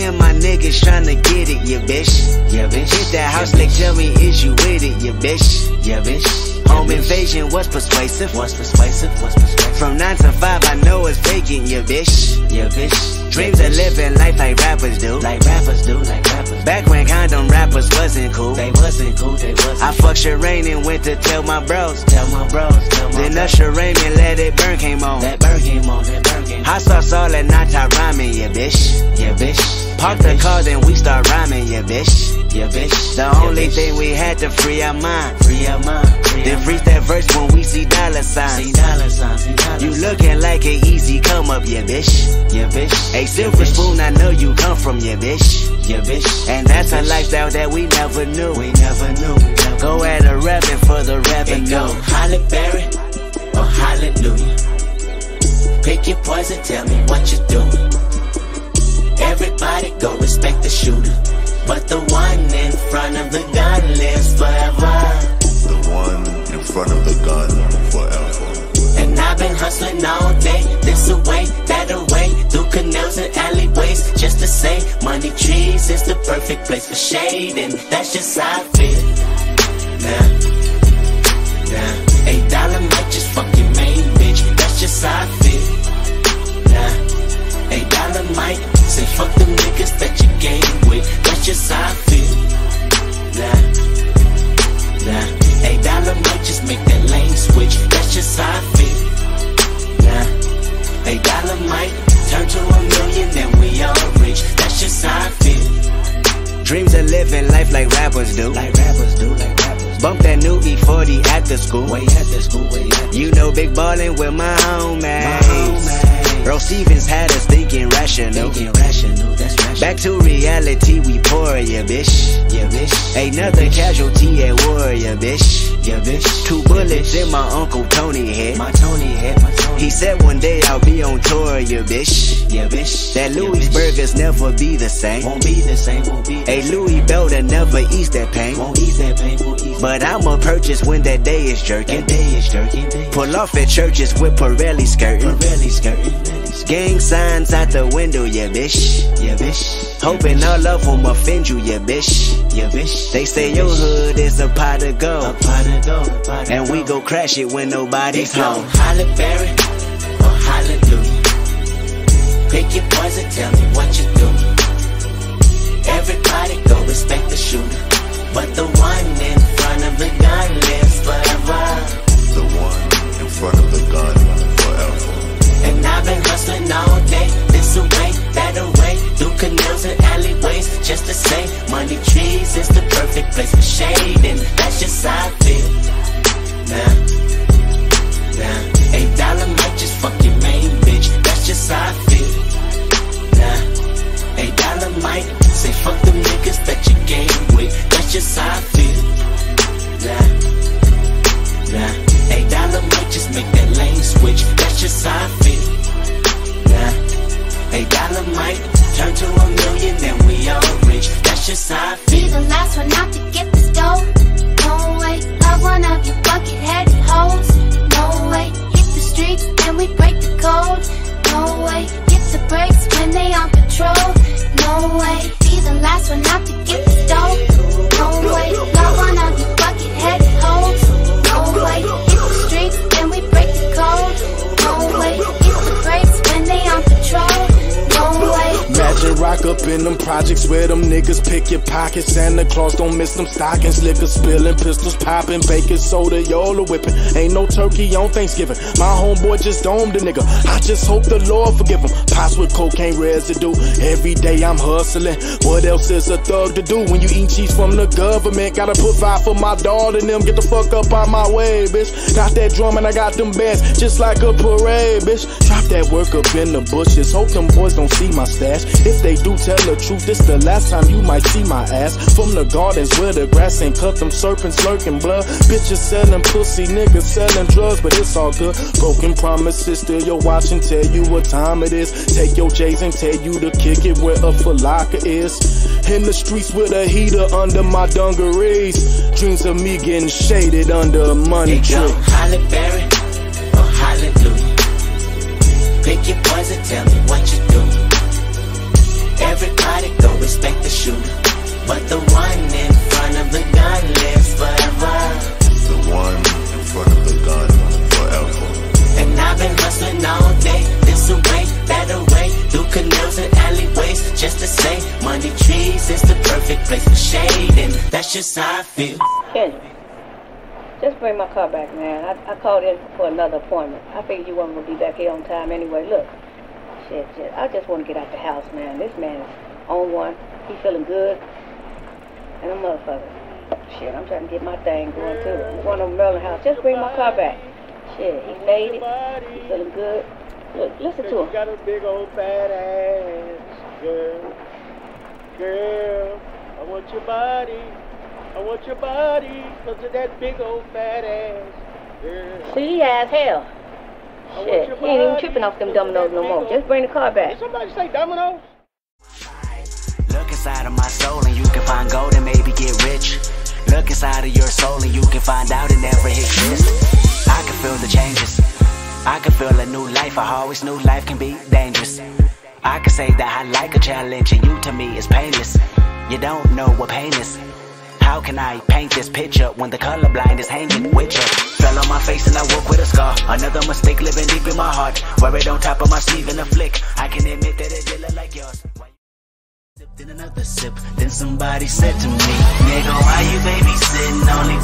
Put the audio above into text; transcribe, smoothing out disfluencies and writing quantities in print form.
and my niggas tryna get it, yeah, bitch. Yeah, bitch. Hit that house, like, tell me, is you with it, yeah, bitch. Yeah, bitch. Home invasion was persuasive. From 9 to 5, I know it's vacant, yeah, bitch. Yeah, bitch. Dreams of living life like rappers do. Back when condom rappers wasn't cool. They wasn't cool. I fucked Sherane and went to tell my bros. Then Usher Raymond let it burn came on. Hot sauce all that nata ramen, yeah, bitch. Park the car, then we start rhyming, yeah, bitch. The only thing we had to free our mind. Then freeze that verse when we see dollar signs. You looking like an easy come up, yeah, bitch. A silver spoon, I know you come from, yeah, bitch. And that's a lifestyle that we never knew. Go at a Ramen for the revenue. Go Halle Berry or hallelujah. Pick your poison, tell me what you doing. Everybody go respect the shooter, but the one in front of the gun lives forever. The one in front of the gun forever. And I've been hustling all day, this away, that away, through canals and alleyways, just to say money trees is the perfect place for shade, and that's just how I feel. Nah, $8 might just fuck your main bitch, that's just how I feel. Nah, $8 might say fuck them niggas that you game with, that's just how I feel. Nah, $8 might just make that lane switch, that's just how I feel. Nah, $8 might turn to $1 million and we all rich, that's just how I feel. Dreams of living life like rappers do. Bump that new E40 after school. You know, big ballin' with my homies. Bro Stevens had us thinking rational. Back to reality, we pour, yeah, bitch. Another casualty at war, yeah, bitch. 2 bullets in my Uncle Tony head. He said one day I'll be on tour, yeah, bitch. That Louis burgers never be the same. A Louis belt'll never ease that pain. But I'ma purchase when that day is jerking. Pull off at churches with Pirelli skirting. Gang signs out the window, yeah, bitch. Hoping all of them offend you, yeah, bitch. They say your hood is a pot of gold, and we go crash it when nobody's home. Halle Berry or hallelujah. Pick your poison, tell me what you doing. Everybody go respect the shooter, but the one in front of the gun lives forever. The one in front of the gun forever. And I've been hustling all day, this away, that away, through canals and alleyways, just to say money trees is the perfect place for shade, and that's just how I feel. Nah, $8 might just fuck your main bitch, that's just how I feel. Nah, $8 might say fuck them niggas that you game with, that's just how I feel. Nah, $8 might just make that lane switch, that's just how I feel. Nah, $8 might turn to $1 million and we all rich, that's just how I feel. Be the last one out to get the dough. No way, love one of you bucket-headed hoes. No way, hit the streets and we break the code. No way, hit the brakes when they on patrol. No way, be the last one out to get the dough. No way, love one of you bucket-headed hoes. No way, hit the streets and we break the code. No way, hit the brakes when they on patrol. No way. Imagine rock up in them projects where them niggas pick your pockets. Santa Claus don't miss them stockings. Liquor spilling, pistols popping, baking soda, y'all whipping. Ain't no turkey on Thanksgiving. My homeboy just domed a nigga. I just hope the Lord forgive him. Pots with cocaine residue. Every day I'm hustling. What else is a thug to do when you eat cheese from the government? Gotta put 5 for my daughter and them. Get the fuck up out my way, bitch. Got that drum and I got them bands just like a parade, bitch. Drop that work up in the bushes. Hope them boys don't see my stash. If they do, tell the truth, this the last time you might see my ass. From the gardens where the grass ain't cut, them serpents lurking blood. Bitches selling pussy, niggas selling drugs, but it's all good. Broken promises, still your watch and tell you what time it is. Take your J's and tell you to kick it where a falaka is. In the streets with a heater under my dungarees. Dreams of me getting shaded under a money tree. Halle Berry or hallelujah. Pick your poison, tell me what you doing. Everybody go respect the shooter, but the one in front of the gun lives forever. The one in front of the gun forever. And I've been hustling all day, this away, that away, through canals and alleyways, just to say, money trees is the perfect place for shade, and that's just how I feel. Kendrick, just bring my car back, man. I called in for another appointment. I figured you weren't going to be back here on time anyway. Look, shit, I just want to get out the house, man. This man is on one. He feeling good. And a motherfucker. Shit, I'm trying to get my thing going, too. I'm going to Maryland house. Just bring my car back. Shit, he faded. He feeling good. Look, listen to him. You got a big old fat ass, girl. Girl, I want your body. I want your body, cause of that big old fat ass, girl. See, as hell. Shit, he ain't even tripping off them dominoes no more. Just bring the car back. Did somebody say dominoes? Look inside of my soul and you can find gold and maybe get rich. Look inside of your soul and you can find out it never exists. I can feel the changes. I can feel a new life. I always knew life can be dangerous. I can say that I like a challenge and you to me is painless. You don't know what pain is. How can I paint this picture when the colorblind is hanging with you? Fell on my face and I woke with a scar. Another mistake living deep in my heart. Wear it on top of my sleeve in a flick. I can admit that it did look like yours. Sipped in another sip, then somebody said to me, nigga, why you babysitting? Only